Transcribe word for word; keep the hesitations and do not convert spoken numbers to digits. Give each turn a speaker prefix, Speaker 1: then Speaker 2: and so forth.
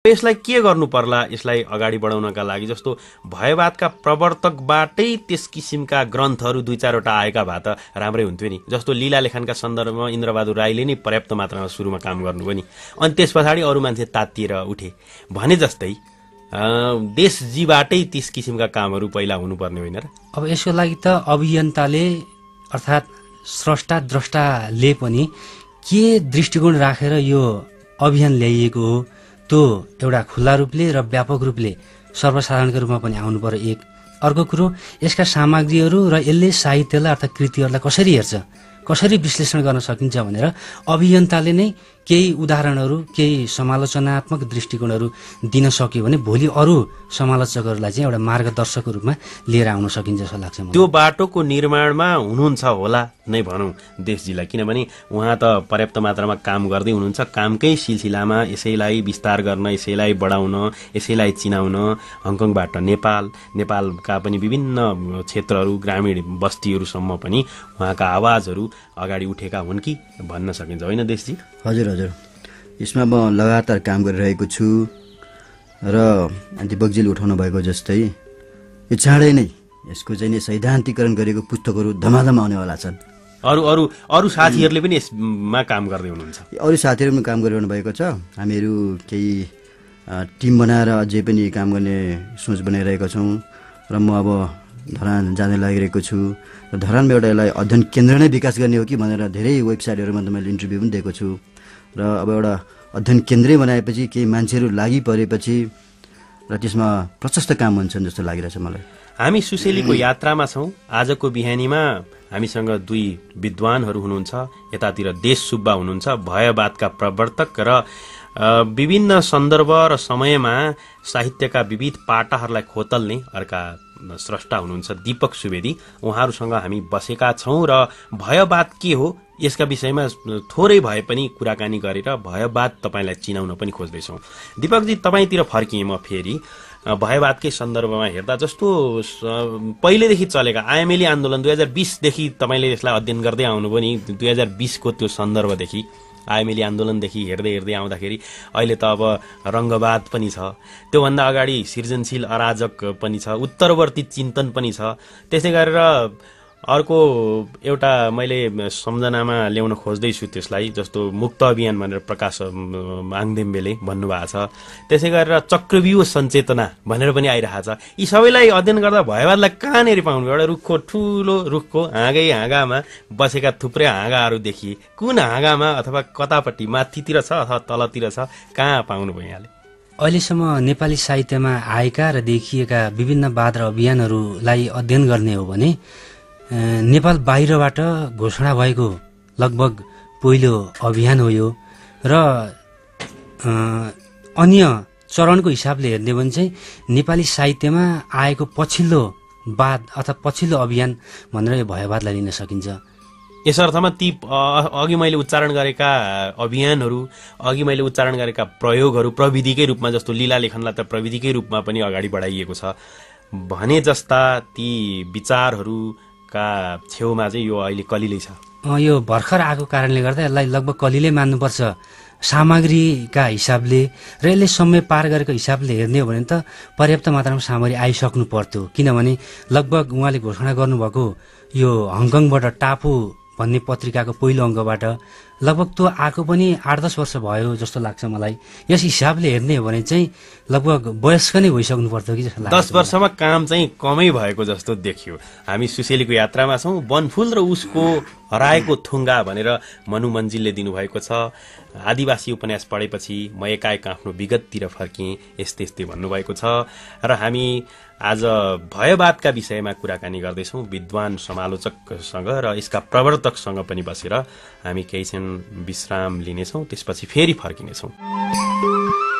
Speaker 1: यसलाई के गर्नु पर्ला यसलाई अगाडि बढाउनका लागि जस्तो भयवादका प्रवर्तकबाटै त्यस किसिमका ग्रन्थहरू दुई चारवटा आएका भए त राम्रै हुन्थ्यो नि। जस्तो लीला लेखनका सन्दर्भमा इन्द्रबहादुर राईले नै पर्याप्त मात्रामा सुरुमा काम गर्नुभयो नि, अनि त्यस पछाडि अरू मान्छे तातिएर उठे भने जस्तै देशजीबाटै त्यस किसिमका कामहरू पहिला हुनुपर्ने होइन र?
Speaker 2: अब यसको लागि त अभियन्ताले अर्थात् स्रष्टा द्रष्टाले पनि के दृष्टिकोण राखेर यो अभियान ल्याइएको हो त्यो एउटा खुल्ला रूपले र व्यापक रूपले सर्वसाधारणको रूपमा पनि आउनु पर्यो एक। अर्को कुरो यसका सामग्रीहरू र यसले साहित्यलाई अर्थात् कृतिहरूलाई कसरी हेर्छ, कसरी विश्लेषण गर्न सकिन्छ भनेर अभियन्ताले नै केही उदाहरणहरू केही समालोचनात्मक दृष्टिकोणहरू दिन सक्यो भने भोलि अरू समालोचकहरूलाई चाहिँ एउटा मार्गदर्शकको रूपमा लिएर आउन सकिन्छ जस्तो लाग्छ मलाई।
Speaker 1: त्यो बाटोको निर्माणमा हुनुहुन्छ होला नै भनौँ देशजीलाई, किनभने उहाँ त पर्याप्त मात्रामा काम गर्दै हुनुहुन्छ। कामकै सिलसिलामा यसैलाई विस्तार गर्न, यसैलाई बढाउन, यसैलाई चिनाउन हङकङबाट नेपाल, नेपालका पनि विभिन्न क्षेत्रहरू ग्रामीण बस्तीहरूसम्म पनि उहाँका आवाजहरू अगाडि उठेका हुन् कि भन्न सकिन्छ होइन देशजी?
Speaker 3: हजुर हजुर, यसमा म लगातार काम गरिरहेको छु र दिपकजीले उठाउनु भएको जस्तै यो चाँडै नै यसको चाहिँ नि सैद्धान्तिकरण गरेको पुस्तकहरू धमाधम आउनेवाला छन्।
Speaker 1: अरू अरू अरू साथीहरूले पनि यसमा काम गर्दै हुनुहुन्छ?
Speaker 3: अरू साथीहरू पनि काम गरिरहनु भएको छ। हामीहरू केही टिम बनाएर अझै पनि काम गर्ने सोच बनाइरहेका छौँ र म अब धरान जाने लागिरहेको छु र धरानमा एउटा यसलाई अध्ययन केन्द्र नै विकास गर्ने हो कि भनेर धेरै वेबसाइटहरूमा त मैले इन्टरभ्यू पनि दिएको छु र अब एउटा अध्ययन केन्द्रै बनाएपछि केही मान्छेहरू लागि परेपछि र त्यसमा प्रशस्त काम हुन्छन् जस्तो लागिरहेछ मलाई।
Speaker 1: हामी सुसेलीको यात्रामा छौँ। आजको बिहानीमा हामीसँग दुई विद्वानहरू हुनुहुन्छ। यतातिर देश सुब्बा हुनुहुन्छ, भयवादका प्रवर्तक र विभिन्न सन्दर्भ र समयमा साहित्यका विविध पाटाहरूलाई खोतल्ने अर्का स्रष्टा हुनुहुन्छ दीपक सुवेदी। उहाँहरूसँग हामी बसेका छौँ र भयवाद के हो यसका विषयमा थोरै भए पनि कुराकानी गरेर भयवाद तपाईँलाई चिनाउन पनि खोज्दैछौँ। दीपकजी, तपाईँतिर फर्किएँ म फेरि। भयवादकै सन्दर्भमा हेर्दा जस्तो पहिलेदेखि चलेका आइएमएली आन्दोलन दुई हजार बिसदेखि तपाईँले यसलाई अध्ययन गर्दै आउनुभयो नि, दुई हजार बिसको त्यो सन्दर्भदेखि आइएमएली आन्दोलनदेखि हेर्दै हेर्दै आउँदाखेरि अहिले त अब रङ्गवाद पनि छ, त्योभन्दा अगाडि सृजनशील अराजक पनि छ, उत्तरवर्ती चिन्तन पनि छ। त्यसै गरेर अर्को एउटा मैले सम्झनामा ल्याउन खोज्दैछु त्यसलाई, जस्तो मुक्त अभियान भनेर प्रकाश माङदेम्बेले भन्नुभएको छ। त्यसै गरेर चक्रव्यूह सञ्चेतना भनेर पनि आइरहेको छ। यी सबैलाई अध्ययन गर्दा भयवादलाई कहाँनिर पाउनु? एउटा रुखको ठुलो रुखको हाँगै हाँगामा बसेका थुप्रै हाँगाहरू देखिए, कुन हाँगामा अथवा कतापट्टि माथितिर छ अथवा तलतिर छ, कहाँ पाउनुभयो यहाँले?
Speaker 2: अहिलेसम्म नेपाली साहित्यमा आएका र देखिएका विभिन्न वाद र अभियानहरूलाई अध्ययन गर्ने हो भने नेपाल बाहिरबाट घोषणा भएको लगभग पहिलो अभियान हो यो र अन्य चरणको हिसाबले हेर्ने भने चाहिँ नेपाली साहित्यमा आएको पछिल्लो वाद अथवा पछिल्लो अभियान भनेर यो भयवादलाई लिन सकिन्छ।
Speaker 1: यस अर्थमा ती अघि मैले उच्चारण गरेका अभियानहरू, अघि मैले उच्चारण गरेका प्रयोगहरू प्रविधिकै रूपमा, जस्तो लीला लेखनलाई त प्रविधिकै रूपमा पनि अगाडि बढाइएको छ भने जस्ता ती विचारहरू का छेउमा चाहिँ यो अहिले कलिलै छ।
Speaker 2: यो भर्खर आएको कारणले गर्दा यसलाई लगभग कलिलै मान्नुपर्छ सामग्रीका हिसाबले र यसले समय पार गरेको हिसाबले हेर्ने हो भने त पर्याप्त मात्रामा सामग्री आइसक्नु पर्थ्यो। किनभने लगभग उहाँले घोषणा गर्नुभएको यो हङकङबाट टापु भन्ने पत्रिकाको पहिलो अङ्कबाट लगभग त्यो आएको पनि आठ दस वर्ष भयो जस्तो लाग्छ मलाई। यस हिसाबले हेर्ने हो भने चाहिँ लगभग वयस्क नै भइसक्नु पर्थ्यो कि जस्तो लाग्छ।
Speaker 1: दस वर्षमा काम चाहिँ कमै भएको जस्तो देखियो। हामी सुसेलीको यात्रामा छौँ। वनफुल र उसको हराएको थुङ्गा भनेर मनु मन्जिलले दिनुभएको छ। आदिवासी उपन्यास पढेपछि म एकाएक आफ्नो विगततिर फर्किएँ यस्तै यस्तै भन्नुभएको छ र हामी आज भयवादका विषयमा कुराकानी गर्दैछौँ विद्वान समालोचकसँग र यसका प्रवर्तकसँग पनि बसेर। हामी केही क्षण विश्राम लिनेछौँ, त्यसपछि फेरि फर्किनेछौँ।